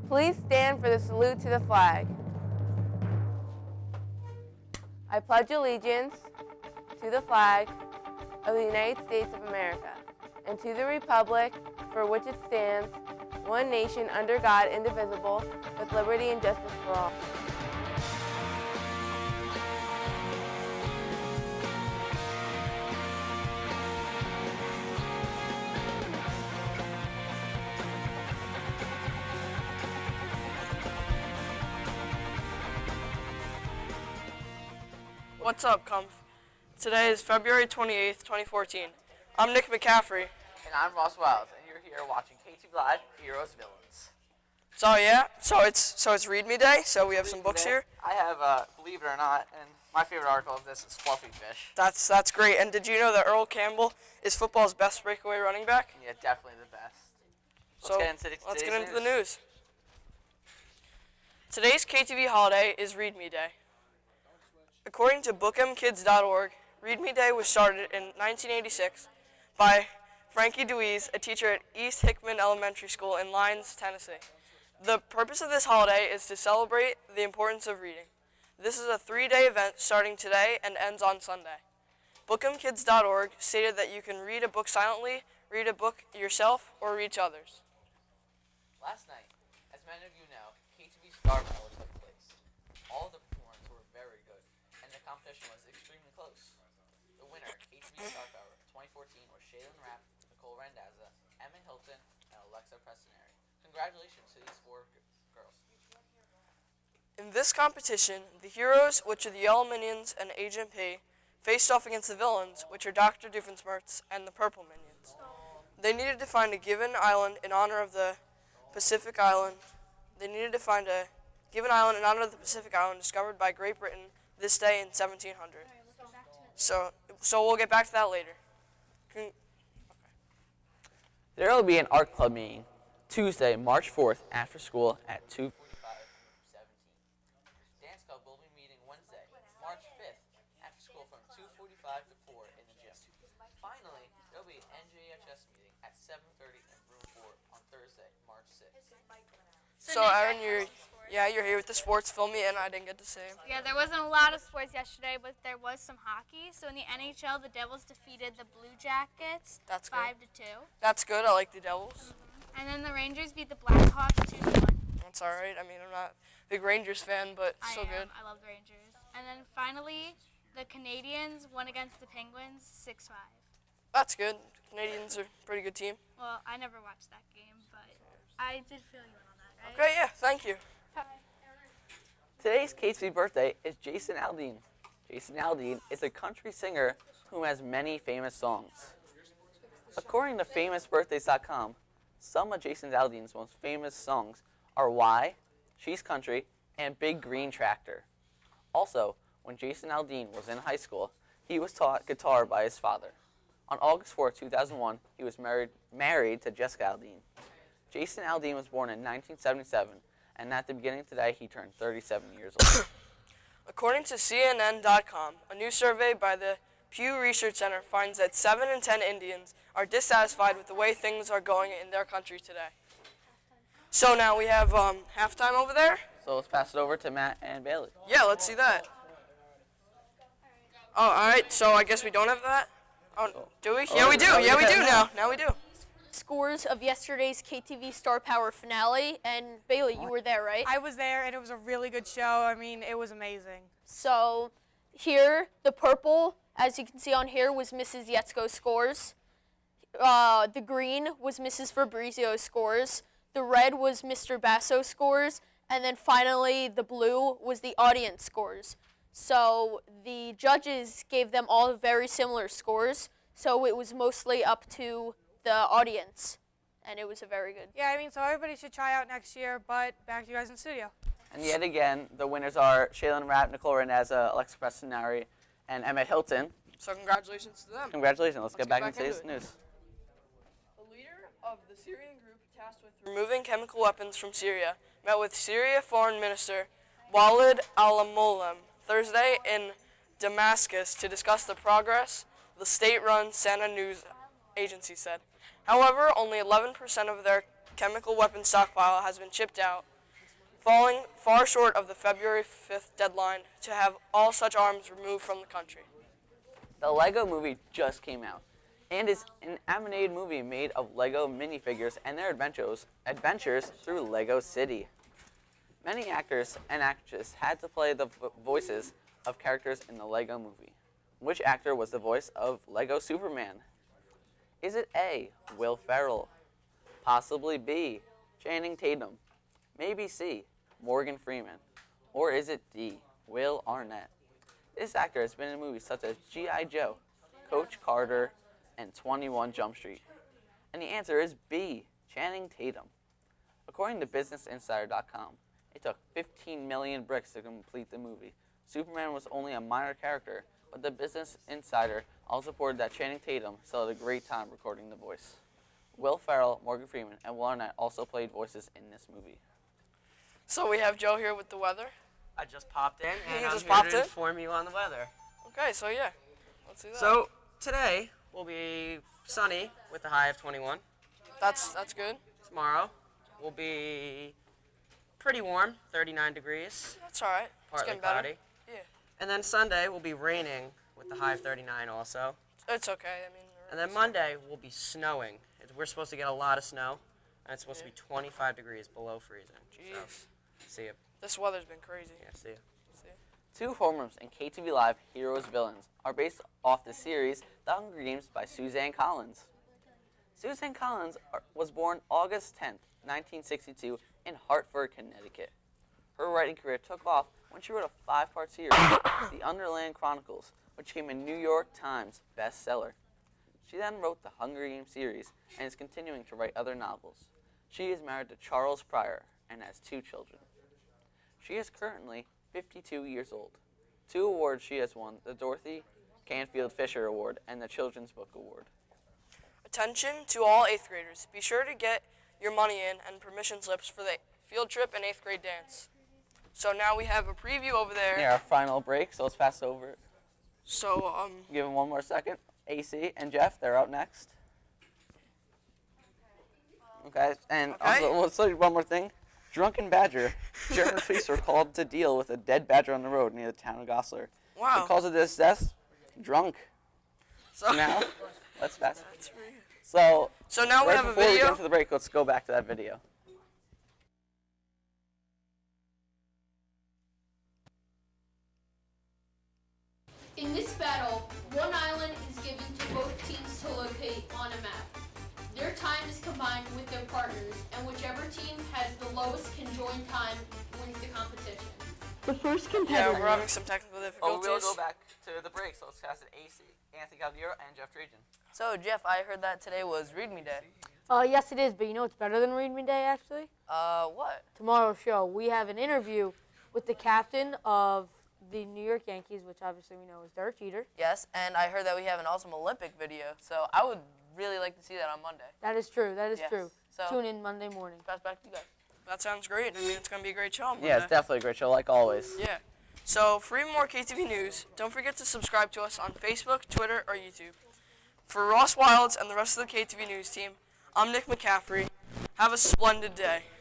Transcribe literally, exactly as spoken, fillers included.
Please stand for the salute to the flag. I pledge allegiance to the flag of the United States of America and to the republic for which it stands, one nation under God, indivisible, with liberty and justice for all. What's up, Comf? Today is February twenty-eighth, twenty fourteen. I'm Nick McCaffrey. And I'm Ross Wiles, and you're here watching K T V Live Heroes Villains. So yeah, so it's so it's Read Me Day. So we have some books here. I have, uh, believe it or not, and my favorite article of this is Fluffy Fish. That's that's great. And did you know that Earl Campbell is football's best breakaway running back? Yeah, definitely the best. Let's so get into, the, let's get into news. the news. Today's K T V holiday is Read Me Day. According to book em kids dot org, Read Me Day was started in nineteen eighty-six by Frankie Deweese, a teacher at East Hickman Elementary School in Lyons, Tennessee. The purpose of this holiday is to celebrate the importance of reading. This is a three-day event starting today and ends on Sunday. book em kids dot org stated that you can read a book silently, read a book yourself, or reach others. Last night, as many of you know, K T V Star Power took place. All of the performances were very good, and the competition was extremely close. The winner, K T V Star Power twenty fourteen, was Shaylin Rapp, Nicole Randazza, Emma Hilton, and Alexa Prestonary. Congratulations to these four g- girls. In this competition, the heroes, which are the Yellow Minions and Agent P, faced off against the villains, which are Doctor Doofenshmirtz and the Purple Minions. They needed to find a given island in honor of the Pacific Island. They needed to find a given island in honor of the Pacific Island discovered by Great Britain this day in seventeen hundred. So, so we'll get back to that later. Con- There will be an art club meeting Tuesday, March fourth, after school at two forty-five seventeen. Dance club will be meeting Wednesday, March fifth, after school from two forty-five to four in the gym. Finally, there will be an N J H S meeting at seven thirty in room four on Thursday, March sixth. So, Aaron, you're yeah, you're here with the sports. Fill me in. I didn't get to say. Yeah, there wasn't a lot of sports yesterday, but there was some hockey. So in the N H L, the Devils defeated the Blue Jackets That's five good. to two. That's good. I like the Devils. And then the Rangers beat the Blackhawks two to one. That's all right. I mean, I'm not a big Rangers fan, but I still am. good. I love the Rangers. And then finally, the Canadians won against the Penguins six five. That's good. Canadians are a pretty good team. Well, I never watched that game, but I did feel you in on that, right? Okay, yeah, thank you. Today's K T V birthday is Jason Aldean. Jason Aldean is a country singer who has many famous songs. According to famous birthdays dot com, some of Jason Aldean's most famous songs are Why, She's Country, and Big Green Tractor. Also, when Jason Aldean was in high school, he was taught guitar by his father. On August fourth, two thousand one, he was married, married to Jessica Aldean. Jason Aldean was born in nineteen seventy-seven, and at the beginning of today, he turned thirty-seven years old. According to C N N dot com, a new survey by the Pew Research Center finds that seven in ten Indians are dissatisfied with the way things are going in their country today. So now we have um, halftime over there. So let's pass it over to Matt and Bailey. Yeah, let's see that. Oh, all right. So I guess we don't have that. Oh, do we? Yeah, we do. Yeah, we do now. Now we do. Scores of yesterday's K T V Star Power finale, and Bailey, you were there, right? I was there, and it was a really good show. I mean, it was amazing. So here, the purple, as you can see on here, was Missus Yetzko's scores. Uh, the green was Missus Fabrizio's scores. The red was Mister Basso's scores. And then finally, the blue was the audience scores. So the judges gave them all very similar scores. So it was mostly up to the audience, and it was a very good. Yeah, I mean, so everybody should try out next year, but back to you guys in the studio. And yet again, the winners are Shaylin Rapp, Nicole Randazza, Alexa Prestonary, and Emma Hilton. So congratulations to them. Congratulations. Let's, Let's get back get back into today's into it. news. The leader of the Syrian group tasked with removing chemical weapons from Syria met with Syria Foreign Minister Walid al-Muallem Thursday in Damascus to discuss the progress, the state-run Sana News agency said. However, only eleven percent of their chemical weapons stockpile has been shipped out, falling far short of the February fifth deadline to have all such arms removed from the country. The Lego Movie just came out, and is an animated movie made of Lego minifigures and their adventures, adventures through Lego City. Many actors and actresses had to play the vo- voices of characters in the Lego Movie. Which actor was the voice of Lego Superman? Is it A, Will Ferrell? Possibly B, Channing Tatum? Maybe C, Morgan Freeman? Or is it D, Will Arnett? This actor has been in movies such as G I Joe, Coach Carter, and twenty-one Jump Street. And the answer is B, Channing Tatum. According to Business Insider dot com, it took fifteen million bricks to complete the movie. Superman was only a minor character, but the Business Insider also reported that Channing Tatum still had a great time recording the voice. Will Ferrell, Morgan Freeman, and Will Arnett also played voices in this movie. So we have Joe here with the weather. I just popped in, and You I'm just here popped to in? inform you on the weather. Okay, so yeah, let's do that. So today will be sunny with a high of twenty-one. that's that's good. Tomorrow will be pretty warm, thirty-nine degrees, That's all right. It's partly getting better. cloudy. Yeah, And then Sunday will be raining with the high of thirty-nine also. it's okay. I mean, And then Monday will be snowing. It- We're supposed to get a lot of snow, and it's supposed to be twenty-five degrees below freezing. So, jeez, see you. this weather's been crazy. Yeah, see you. Two homerooms in K T V Live Heroes Villains are based off the series The Hunger Games by Suzanne Collins. Suzanne Collins are, was born August tenth, nineteen sixty-two in Hartford, Connecticut. Her writing career took off when she wrote a five-part series, The Underland Chronicles, which became a New York Times bestseller. She then wrote the Hunger Games series and is continuing to write other novels. She is married to Charles Pryor and has two children. She is currently fifty-two years old. Two awards she has won, the Dorothy Canfield Fisher Award and the Children's Book Award. Attention to all eighth graders. Be sure to get your money in and permission slips for the field trip and eighth grade dance. So now we have a preview over there. Yeah, our final break, so let's pass over. So, um, Give them one more second. A C and Jeff, they're out next. Okay, and Okay. also, let's say one more thing. Drunken badger. German police were called to deal with a dead badger on the road near the town of Goslar. wow. The cause of this death? Drunk. So Now, let's pass. That's pretty good. So, So now we right have a before we video. get to the break, let's go back to that video. In this battle, one island is given to both teams to locate on a map. Their time is combined with their partners, and whichever team has the lowest conjoined time wins the competition. The first Yeah, competitor. we're having some technical Oh, difficulties. we'll go back to the break, so let's pass it A C, Anthony Caldiero and Jeff Trajan. So, Jeff, I heard that today was Read Me Day. Uh, yes, it is, but you know what's better than Read Me Day, actually? Uh, what? Tomorrow's show, we have an interview with the captain of the New York Yankees, which obviously we know is Derek Jeter. Yes, and I heard that we have an awesome Olympic video, so I would really like to see that on Monday. That is true. That is Yes. true. So, Tune in Monday morning. pass back to you guys. That sounds great. I mean, it's going to be a great show on Yeah, it's Monday. definitely a great show, like always. Yeah. So, for even more K T V news, don't forget to subscribe to us on Facebook, Twitter, or YouTube. For Ross Wilds and the rest of the K T V news team, I'm Nick McCaffrey. Have a splendid day.